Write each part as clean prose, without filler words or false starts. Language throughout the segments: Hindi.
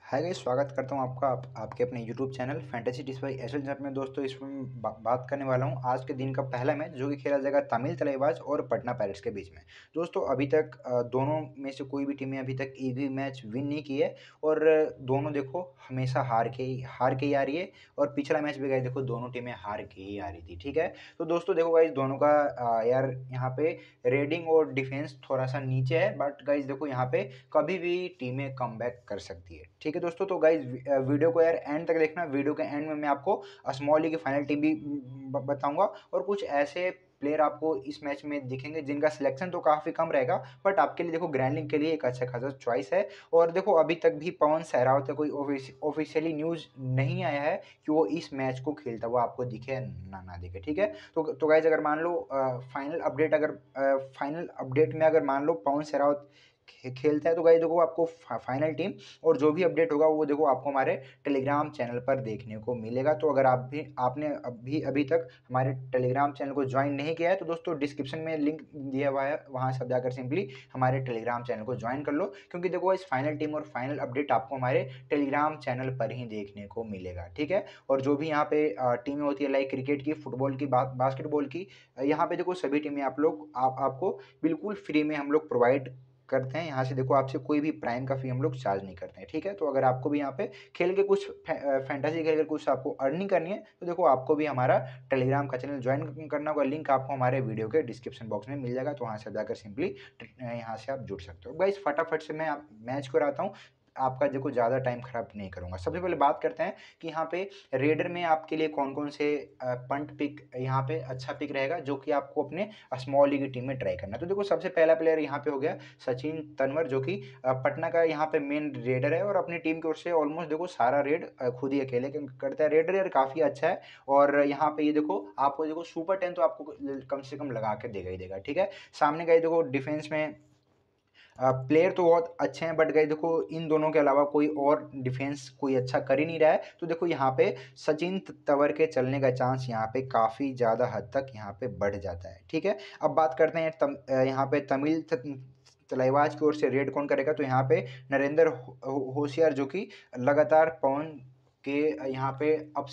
हाय गाइस, स्वागत करता हूँ आपका आपके अपने YouTube channel fantasy tips by SL chat में। दोस्तों, इसमें बात करने वाला हूँ आज के दिन का पहला मैच जो कि खेला जाएगा तमिल तलवार और पटना पायरेट्स के बीच में। दोस्तों, अभी तक दोनों में से कोई भी टीमें अभी तक एक भी मैच विन नहीं की है और दोनों देखो हमेशा हार के ही आ रही है। और पिछला मैच भी गए देखो दोनों टीमें हार के ही आ रही थी। ठीक है, तो दोस्तों देखो गाइस, दोनों का यार यहाँ पे रेडिंग और डिफेंस थोड़ा सा नीचे है, बट गाइस देखो यहाँ पे कभी भी टीमें कमबैक कर सकती है। ठीक है दोस्तों, तो गाइज वीडियो को यार एंड तक देखना। वीडियो के एंड में मैं आपको स्मॉल लीग की फाइनल टीम भी बताऊंगा और कुछ ऐसे प्लेयर आपको इस मैच में दिखेंगे जिनका सिलेक्शन तो काफ़ी कम रहेगा, बट आपके लिए देखो ग्रैंड लीग के लिए एक अच्छा खासा चॉइस है। और देखो अभी तक भी पवन सहरावत का कोई ऑफिशियली न्यूज़ नहीं आया है कि वो इस मैच को खेलता हुआ आपको दिखे ना दिखे। ठीक है, तो गाइज अगर मान लो फाइनल अपडेट में अगर मान लो पवन सहरावत खेलता है तो गाइस देखो आपको फाइनल टीम और जो भी अपडेट होगा वो देखो आपको हमारे टेलीग्राम चैनल पर देखने को मिलेगा। तो अगर आपने अभी तक हमारे टेलीग्राम चैनल को ज्वाइन नहीं किया है तो दोस्तों डिस्क्रिप्शन में लिंक दिया हुआ है, वहां से जाकर सिंपली हमारे टेलीग्राम चैनल को ज्वाइन कर लो, क्योंकि देखो इस फाइनल टीम और फाइनल अपडेट आपको हमारे टेलीग्राम चैनल पर ही देखने को मिलेगा। ठीक है, और जो भी यहाँ पे टीमें होती है लाइक क्रिकेट की, फुटबॉल की, बास्केटबॉल की, यहाँ पे देखो सभी टीमें आपको बिल्कुल फ्री में हम लोग प्रोवाइड करते हैं। यहाँ से देखो आपसे कोई भी प्राइम का फी हम लोग चार्ज नहीं करते हैं। ठीक है, तो अगर आपको भी यहाँ पे खेल के कुछ फैंटेसी खेल के कुछ आपको अर्निंग करनी है तो देखो आपको भी हमारा टेलीग्राम का चैनल ज्वाइन करना होगा। लिंक आपको हमारे वीडियो के डिस्क्रिप्शन बॉक्स में मिल जाएगा, तो वहाँ से जाकर सिंपली यहाँ से आप जुड़ सकते हो। गाइस फटाफट से मैं मैच को रहता हूँ, आपका देखो ज़्यादा टाइम खराब नहीं करूँगा। सबसे पहले बात करते हैं कि यहाँ पे रेडर में आपके लिए कौन कौन से पंट पिक यहाँ पे अच्छा पिक रहेगा जो कि आपको अपने स्मॉल लीग टीम में ट्राई करना है। तो देखो सबसे पहला प्लेयर यहाँ पे हो गया सचिन तनवर, जो कि पटना का यहाँ पे मेन रेडर है और अपनी टीम की ओर से ऑलमोस्ट देखो सारा रेड खुद ही अकेले करता है। रेडर यार काफ़ी अच्छा है और यहाँ पे ये देखो आपको देखो सुपर 10 तो आपको कम से कम लगा के देगा ही देगा। ठीक है, सामने का ये देखो डिफेंस में प्लेयर तो बहुत अच्छे हैं, बट गए देखो इन दोनों के अलावा कोई और डिफेंस कोई अच्छा कर ही नहीं रहा है। तो देखो यहाँ पे सचिन तंवर के चलने का चांस यहाँ पे काफ़ी ज़्यादा हद तक यहाँ पे बढ़ जाता है। ठीक है, अब बात करते हैं यहाँ पे तमिल तलवार की ओर से रेड कौन करेगा। तो यहाँ पे नरेंद्र होशियार, जो कि लगातार पवन के यहाँ पे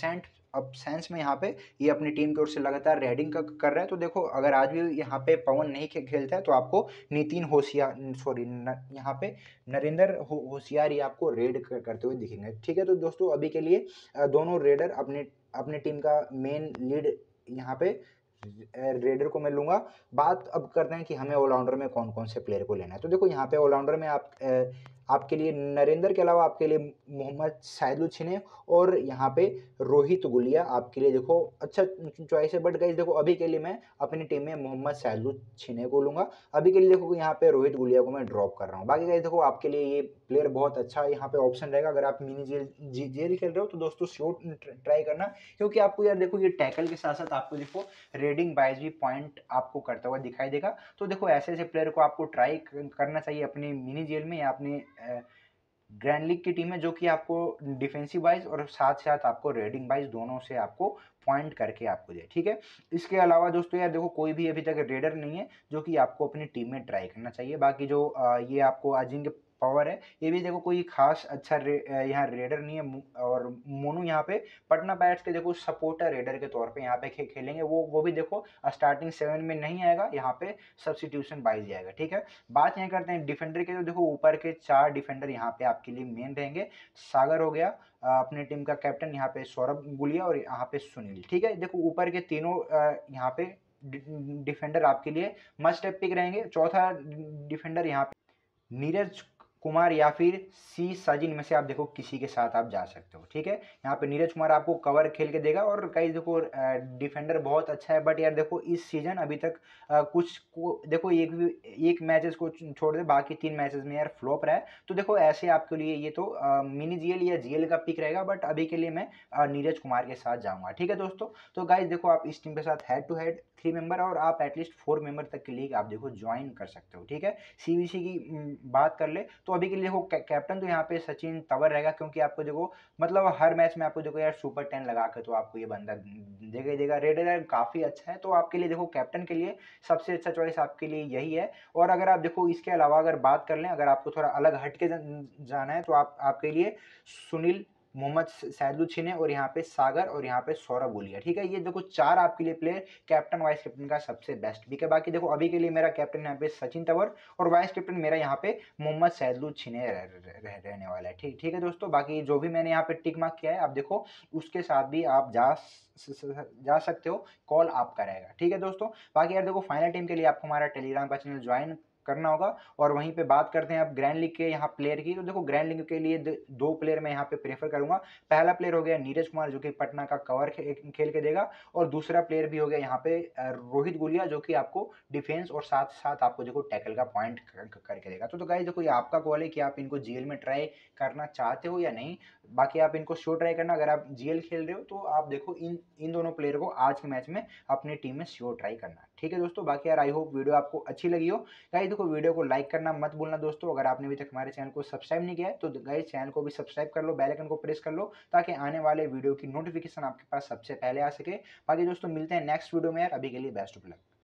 अपसेंस में यहाँ पे ये अपनी टीम की ओर से लगातार रेडिंग कर रहा है। तो देखो अगर आज भी यहाँ पे पवन नहीं खेलता है तो आपको नितिन होशियार यहाँ पे नरेंद्र होशियार ही आपको रेड करते हुए दिखेंगे। ठीक है, तो दोस्तों अभी के लिए दोनों रेडर अपने अपने टीम का मेन लीड यहाँ पे रेडर को मैं लूंगा। बात अब करते हैं कि हमें ऑलराउंडर में कौन कौन से प्लेयर को लेना है। तो देखो यहाँ पे ऑलराउंडर में आपके लिए नरेंद्र के अलावा आपके लिए मोहम्मद साहिदुल छिने और यहाँ पे रोहित गुलिया आपके लिए देखो अच्छा चॉइस है। बट गाइस देखो अभी के लिए मैं अपनी टीम में मोहम्मद साहिदुल छिने को लूंगा। अभी के लिए देखो यहाँ पे रोहित गुलिया को मैं ड्रॉप कर रहा हूँ। बाकी गाइस देखो आपके लिए ये प्लेयर बहुत अच्छा यहाँ पे ऑप्शन रहेगा। अगर आप मिनी जेल खेल रहे हो तो दोस्तों श्योर ट्राई करना, क्योंकि आपको यार देखो ये टैकल के साथ साथ आपको देखो रेडिंग वाइज भी पॉइंट आपको करता हुआ दिखाई देगा। तो देखो ऐसे ऐसे प्लेयर को आपको ट्राई करना चाहिए अपनी मिनी जेल में या अपने ग्रैंड लीग की टीम है, जो कि आपको डिफेंसिव वाइज और साथ साथ आपको रेडिंग वाइज दोनों से आपको पॉइंट करके आपको दे। ठीक है, इसके अलावा दोस्तों यार देखो कोई भी अभी तक रेडर नहीं है जो कि आपको अपनी टीम में ट्राई करना चाहिए। बाकी जो ये आपको अजिंक्य पावर है, ये भी देखो कोई खास अच्छा यहाँ रेडर नहीं है। और मोनू यहाँ पे पटना पायरेट्स के देखो सपोर्टर रेडर के तौर पे यहाँ पे खेलेंगे। वो भी देखो स्टार्टिंग 7 में नहीं आएगा, यहाँ पे सब्सिट्यूशन वाइज आएगा। ठीक है, बात यहाँ करते हैं डिफेंडर के। तो देखो ऊपर के 4 डिफेंडर यहाँ पे आपके लिए मेन रहेंगे। सागर हो गया अपने टीम का कैप्टन, यहाँ पे सौरभ गुलिया और यहाँ पे सुनील। ठीक है, देखो ऊपर के तीनों यहाँ पे डिफेंडर आपके लिए मस्ट पिक रहेंगे। चौथा डिफेंडर यहाँ पे नीरज कुमार या फिर सी सजिन में से आप देखो किसी के साथ आप जा सकते हो। ठीक है, यहाँ पे नीरज कुमार आपको कवर खेल के देगा और कई देखो डिफेंडर बहुत अच्छा है। बट यार देखो इस सीजन अभी तक देखो एक मैचेस को छोड़ दे बाकी 3 मैचेस में यार फ्लॉप रहा है। तो देखो ऐसे आपके लिए ये तो मिनी जीएल या जीएल का पिक रहेगा, बट अभी के लिए मैं नीरज कुमार के साथ जाऊंगा। ठीक है दोस्तों, तो गाइज देखो आप इस टीम के साथ हेड टू हेड 3 मेंबर और आप एटलीस्ट 4 मेंबर तक की लीग आप देखो ज्वाइन कर सकते हो। ठीक है, सीबीसी की बात कर ले तो अभी के लिए देखो कैप्टन तो यहाँ पे सचिन तंवर रहेगा, क्योंकि आपको देखो मतलब हर मैच में आपको देखो यार सुपर 10 लगा के तो आपको ये बंदा देगा ही देगा। रेड एलर्ट काफ़ी अच्छा है, तो आपके लिए देखो कैप्टन के लिए सबसे अच्छा चॉइस आपके लिए यही है। और अगर आप देखो इसके अलावा अगर बात कर लें, अगर आपको थोड़ा अलग हट के जाना है तो आपके लिए सुनील, मोहम्मद सैदुलक्षिने और यहाँ पे सागर और यहाँ पे सौरभ गुलिया, ठीक है। ये देखो 4 आपके लिए प्लेयर कैप्टन वाइस कैप्टन का सबसे बेस्ट पिक है। बाकी देखो अभी के लिए मेरा कैप्टन यहाँ पे सचिन तंवर और वाइस कैप्टन मेरा यहाँ पे मोहम्मद सैदुलक्षिने रहने वाला है। ठीक है दोस्तों, बाकी जो भी मैंने यहाँ पे टिक मार्क किया है आप देखो उसके साथ भी आप जा सकते हो, कॉल आपका रहेगा। ठीक है दोस्तों, बाकी यार देखो फाइनल टीम के लिए आपको हमारा टेलीग्राम का चैनल ज्वाइन करना होगा। और वहीं पे बात करते हैं अब ग्रैंड लीग के यहाँ प्लेयर की, तो देखो ग्रैंड लीग के लिए दो प्लेयर मैं यहाँ पे प्रेफर करूंगा। पहला प्लेयर हो गया नीरज कुमार जो कि पटना का कवर खेल के देगा, और दूसरा प्लेयर भी हो गया यहाँ पे रोहित गुलिया जो कि आपको डिफेंस और साथ साथ आपको देखो टैकल का पॉइंट करके देगा। तो गाइस देखो ये आपका कॉल है कि आप इनको जीएल में ट्राई करना चाहते हो या नहीं। बाकी आप इनको शो ट्राई करना, अगर आप जीएल खेल रहे हो तो आप देखो इन दोनों प्लेयर को आज के मैच में अपनी टीम में शो ट्राई करना। ठीक है दोस्तों, बाकी यार आई होप वीडियो आपको अच्छी लगी हो। गाइस देखो वीडियो को लाइक करना मत भूलना दोस्तों। अगर आपने अभी तक हमारे चैनल को सब्सक्राइब नहीं किया है तो गाइस चैनल को भी सब्सक्राइब कर लो, बेल आइकन को प्रेस कर लो ताकि आने वाले वीडियो की नोटिफिकेशन आपके पास सबसे पहले आ सके। बाकी दोस्तों मिलते हैं नेक्स्ट वीडियो में यार, अभी के लिए बेस्ट ऑफ लक।